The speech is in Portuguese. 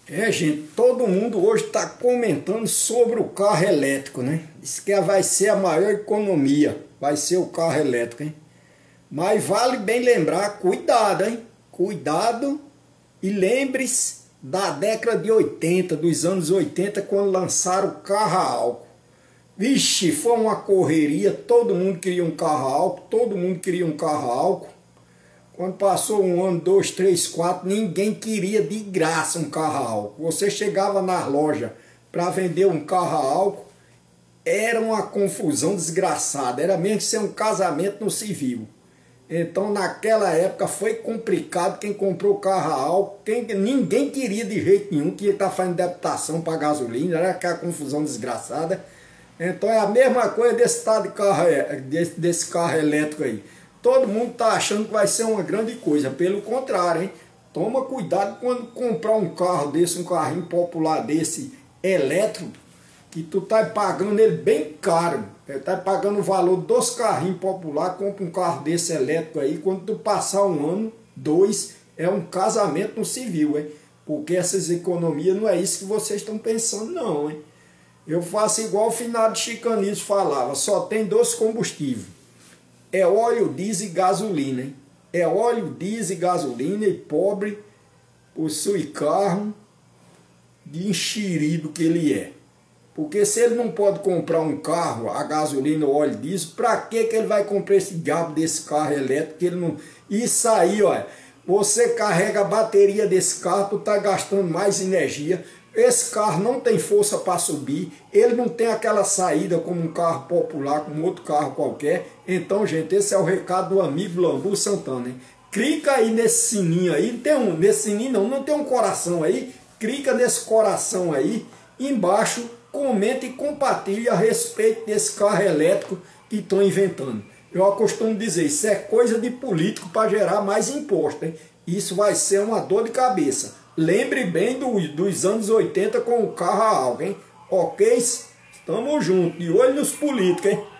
Gente, todo mundo hoje está comentando sobre o carro elétrico, né? Diz que vai ser a maior economia, vai ser o carro elétrico, hein? Mas vale bem lembrar, cuidado, hein? Cuidado e lembre-se da década de 80, dos anos 80, quando lançaram o carro a álcool. Vixe, foi uma correria, todo mundo queria um carro a álcool, todo mundo queria um carro a álcool. Quando passou um ano, dois, três, quatro, ninguém queria de graça um carro a álcool. Você chegava na loja para vender um carro a álcool, era uma confusão desgraçada, era mesmo que ser um casamento no civil. Então naquela época foi complicado quem comprou carro a álcool, ninguém queria de jeito nenhum, que ia estar fazendo debitação para gasolina, era aquela confusão desgraçada. Então é a mesma coisa desse tal de carro, desse carro elétrico aí. Todo mundo está achando que vai ser uma grande coisa, pelo contrário, hein? Toma cuidado quando comprar um carro desse, um carrinho popular desse elétrico, que tu tá pagando ele bem caro. Tá pagando o valor dos carrinhos populares, compra um carro desse elétrico aí, quando tu passar um ano, dois, é um casamento no civil, hein? Porque essas economias não é isso que vocês estão pensando não, hein? Eu faço igual o finado Chicanísio falava, só tem dois combustíveis. É óleo diesel e gasolina, hein? É óleo diesel e gasolina, e pobre possui carro de enxerido que ele é. Porque se ele não pode comprar um carro a gasolina ou óleo diesel, para que ele vai comprar esse diabo desse carro elétrico? Que ele não... Isso aí, olha, você carrega a bateria desse carro, tu tá gastando mais energia. Esse carro não tem força para subir, ele não tem aquela saída como um carro popular, como outro carro qualquer. Então, gente, esse é o recado do amigo Lambu Santana, hein? Clica aí nesse sininho aí, nesse sininho não tem um coração aí, clica nesse coração aí, embaixo, comenta e compartilha a respeito desse carro elétrico que estão inventando. Eu costumo dizer, isso é coisa de político para gerar mais imposto, hein? Isso vai ser uma dor de cabeça. Lembre bem dos anos 80 com o carro a álcool, hein? Ok? Estamos juntos. De olho nos políticos, hein?